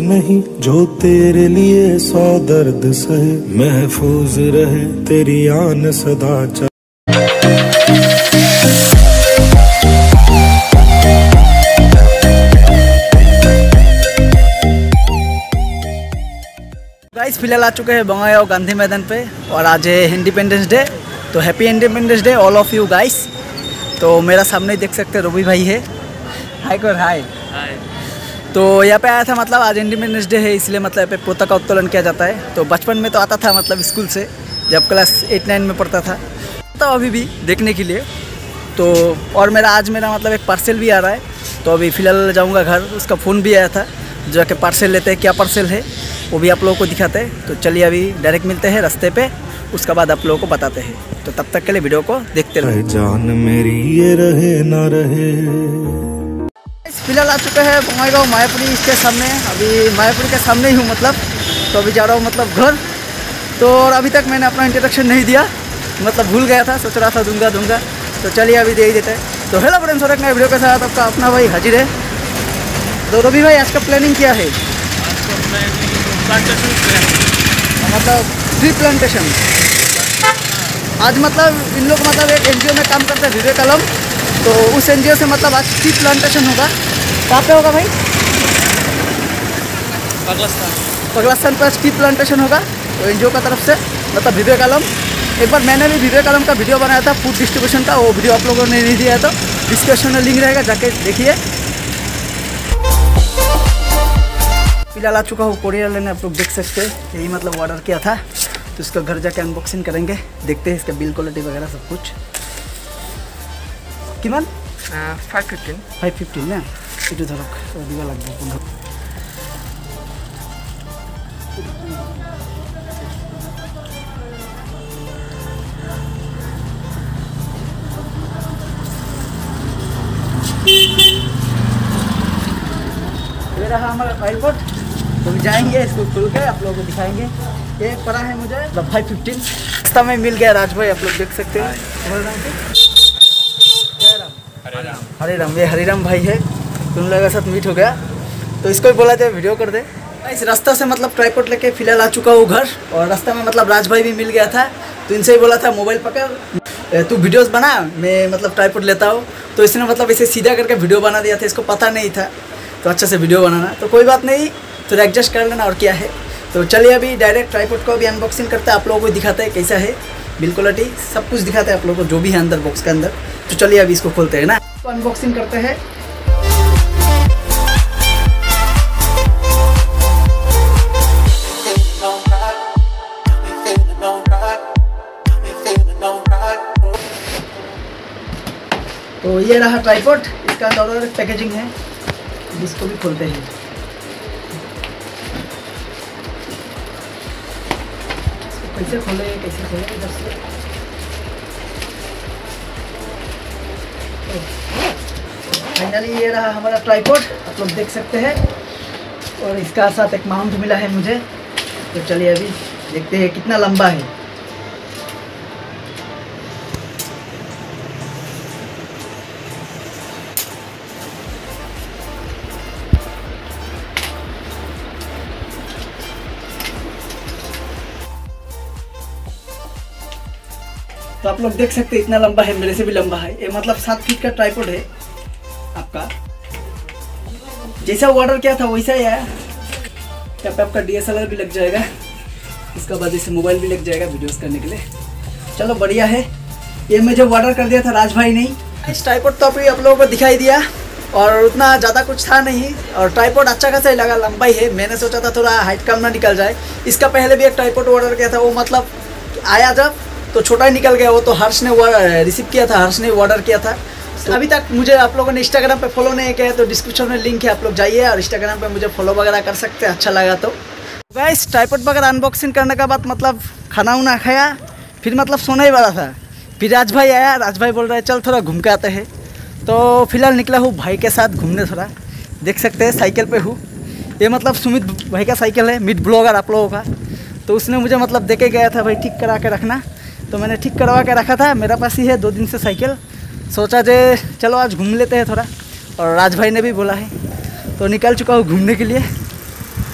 नहीं जो तेरे लिए 100 दर्द सहे, महफूज रहे तेरी आन सदा चल। गाइस फिलहाल आ चुके हैं बंगाईगांव गांधी मैदान पे और आज है इंडिपेंडेंस डे। तो happy Independence Day all of you guys. तो मेरा सामने देख सकते हैं रवि भाई है। हाय कर हाय। तो यहाँ पे आया था, मतलब आज इंडिपेंडेंस डे है इसलिए मतलब यहाँ पे पताका उत्तोलन किया जाता है। तो बचपन में तो आता था, मतलब स्कूल से जब क्लास 8-9 में पढ़ता था, तो अभी भी देखने के लिए। तो और आज मेरा मतलब एक पार्सल भी आ रहा है, तो अभी फ़िलहाल जाऊँगा घर। उसका फ़ोन भी आया था, जाके पार्सल लेते हैं, क्या पार्सल है वो भी आप लोगों को दिखाते हैं। तो चलिए अभी डायरेक्ट मिलते हैं रास्ते पे, उसके बाद आप लोगों को बताते हैं। तो तब तक के लिए वीडियो को देखते रहे। जान मेरी ये रहे ना रहे। फिलहाल आ चुके हैं बंगाईगांव मायापुरी के सामने। अभी मायापुरी के सामने ही हूँ मतलब। तो अभी जा रहा हूँ मतलब घर। तो और अभी तक मैंने अपना इंट्रोडक्शन नहीं दिया, मतलब भूल गया था, सोच रहा था दूंगा। तो चलिए अभी दे ही देते हैं। तो हेलो फ्रेंड्स, और एक नए वीडियो के साथ आपका अपना भाई हाजिर है। तो रवि भाई आज का प्लानिंग क्या है? मतलब ट्री प्लांटेशन। आज मतलब इन लोग मतलब एक एनजीओ में काम करते हैं, विवेकालम। तो उस एनजीओ से मतलब आज ट्री प्लांटेशन होगा। कहाँ पे होगा भाई? पगलास्थान पर ट्री प्लांटेशन होगा। तो एनजीओ का तरफ से मतलब विवेकालम। एक बार मैंने भी विवेकालम का वीडियो बनाया था फूड डिस्ट्रीब्यूशन का, वो वीडियो आप लोगों ने नहीं दिया, तो डिस्क्रिप्शन में लिंक रहेगा, जाके देखिए। फिलहाल आ चुका हूँ कोरियर लेने, आप लोग देख सकते हैं। यही मतलब ऑर्डर किया था, तो इसका घर जाके अनबॉक्सिंग करेंगे, देखते हैं इसका बिल क्वालिटी वगैरह सब कुछ। किमान 515 ना ये धरक दिवा लगे। ये रहा हमारा ट्राइपॉड। तो जाएंगे इसको खोल के आप लोगों को दिखाएंगे। ये पड़ा है मुझे 515। रास्ता में मिल गया राज भाई, आप लोग देख सकते हैं। हरे राम, ये हरिराम भाई है। तुम लोगों के साथ मीट हो गया, तो इसको भी बोला था वीडियो कर दे। इस रास्ता से मतलब ट्राइपॉड लेके फिलहाल आ चुका हूँ घर। और रास्ता में मतलब राज भाई भी मिल गया था, तो इनसे ही बोला था मोबाइल पकड़ तू वीडियोस बना, मैं मतलब ट्राइपॉड लेता हूँ। तो इसने मतलब इसे सीधा करके वीडियो बना दिया था, इसको पता नहीं था तो अच्छे से वीडियो बनाना। तो कोई बात नहीं, तो एडजस्ट कर लेना, और क्या है। तो चलिए अभी डायरेक्ट ट्राइपॉड को भी अनबॉक्सिंग करते हैं, आप लोगों को दिखाते हैं कैसा है, बिल क्वालिटी सब कुछ दिखाते हैं आप लोगों को, जो भी है अंदर बॉक्स के अंदर। तो चलिए अभी इसको खोलते हैं ना, तो अनबॉक्सिंग करते हैं। तो ये रहा ट्राइपॉड, इसका अंदर पैकेजिंग है, इसको भी खोलते हैं। कैसे खोले इधर से। फाइनली ये रहा हमारा ट्राइपॉड, आप लोग देख सकते हैं। और इसका साथ एक माउंट मिला है मुझे। तो चलिए अभी देखते हैं कितना लंबा है। तो आप लोग देख सकते हैं इतना लंबा है, मेरे से भी लंबा है। ये मतलब 7 फीट का ट्राइपॉड है आपका। जैसा ऑर्डर किया था वैसा ही आया। यहाँ पे आपका DSLR भी लग जाएगा, इसका बाद इसे मोबाइल भी लग जाएगा वीडियोस करने के लिए। चलो बढ़िया है। ये मैं जो ऑर्डर कर दिया था राज भाई नहीं। इस ट्राइपॉड तो अभी आप लोगों को दिखाई दिया, और उतना ज़्यादा कुछ था नहीं। और ट्राइपॉड अच्छा खासा ही लगा, लंबा ही है। मैंने सोचा था थोड़ा हाइट कम ना निकल जाए। इसका पहले भी एक ट्राइपॉड ऑर्डर किया था, वो मतलब आया जब तो छोटा ही निकल गया। वो तो हर्ष ने रिसीव किया था, हर्ष ने ऑर्डर किया था। तो अभी तक मुझे आप लोगों ने इंस्टाग्राम पे फॉलो नहीं किया है, तो डिस्क्रिप्शन में लिंक है, आप लोग जाइए और इंस्टाग्राम पे मुझे फॉलो वगैरह कर सकते हैं, अच्छा लगा तो। गाइस ट्राइपॉड वगैरह अनबॉक्सिंग करने के बाद मतलब खाना उना खाया, फिर मतलब सोना ही वाला था। फिर राज भाई आया, राज भाई बोल रहे हैं चल थोड़ा घूम के आते हैं। तो फिलहाल निकला हूँ भाई के साथ घूमने थोड़ा। देख सकते हैं साइकिल पे हूँ। ये मतलब सुमित भाई का साइकिल है, मिड ब्लॉगर आप लोगों का। तो उसने मुझे मतलब दे के गया था भाई ठीक करा के रखना, तो मैंने ठीक करवा के रखा था। मेरा पास ही है 2 दिन से साइकिल। सोचा जे चलो आज घूम लेते हैं थोड़ा, और राज भाई ने भी बोला है, तो निकल चुका हूँ घूमने के लिए।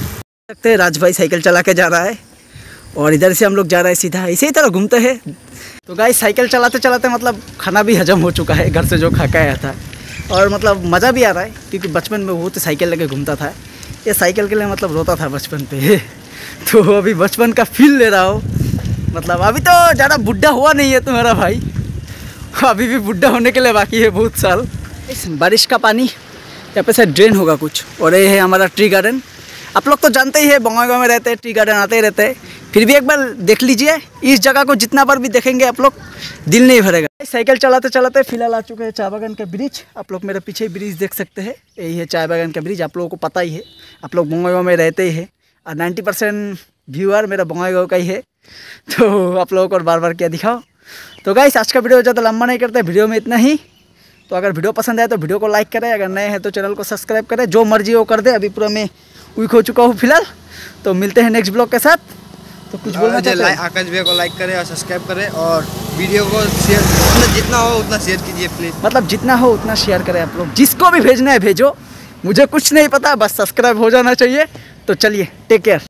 सकते हैं राज भाई साइकिल चला के जा रहा है और इधर से हम लोग जा रहे हैं सीधा इसी तरह घूमते हैं। तो गाइस साइकिल चलाते चलाते मतलब खाना भी हजम हो चुका है घर से जो खा के आया था, और मतलब मज़ा भी आ रहा है क्योंकि बचपन में बहुत साइकिल लेके घूमता था। ये साइकिल के लिए मतलब रोता था बचपन पे तो अभी बचपन का फील ले रहा हूँ। मतलब अभी तो ज़्यादा बुढ़ा हुआ नहीं है तुम्हारा भाई, अभी भी बुढ़ा होने के लिए बाकी है बहुत साल। इस बारिश का पानी यहाँ पे से ड्रेन होगा कुछ, और ये है हमारा ट्री गार्डन। आप लोग तो जानते ही है बंगाईगांव में रहते हैं, ट्री गार्डन आते ही रहते हैं, फिर भी एक बार देख लीजिए। इस जगह को जितना बार भी देखेंगे आप लोग दिल नहीं भरेगा। साइकिल चलाते चलाते फिलहाल आ चुके हैं चाय बागान का ब्रिज। आप लोग मेरे पीछे ब्रिज देख सकते हैं, यही है चाय बागान का ब्रिज। आप लोगों को पता ही है, आप लोग बंगाईगांव में रहते ही है और 90% व्यूअर मेरा बंगाईगांव का ही है, तो आप लोगों को बार बार क्या दिखाओ। तो गाइस आज का वीडियो ज़्यादा लंबा नहीं करते, वीडियो में इतना ही। तो अगर वीडियो पसंद आए तो वीडियो को लाइक करें, अगर नए हैं तो चैनल को सब्सक्राइब करें, जो मर्जी वो कर दे। अभी पूरा मैं वीक हो चुका हूँ फिलहाल, तो मिलते हैं नेक्स्ट ब्लॉग के साथ। तो कुछ बोलना चाहते हैं? आकाश भैया को लाइक करें और सब्सक्राइब करें, और वीडियो को शेयर जितना हो उतना शेयर कीजिए प्लीज़। मतलब जितना हो उतना शेयर करें आप लोग, जिसको भी भेजना है भेजो, मुझे कुछ नहीं पता, बस सब्सक्राइब हो जाना चाहिए। तो चलिए टेक केयर।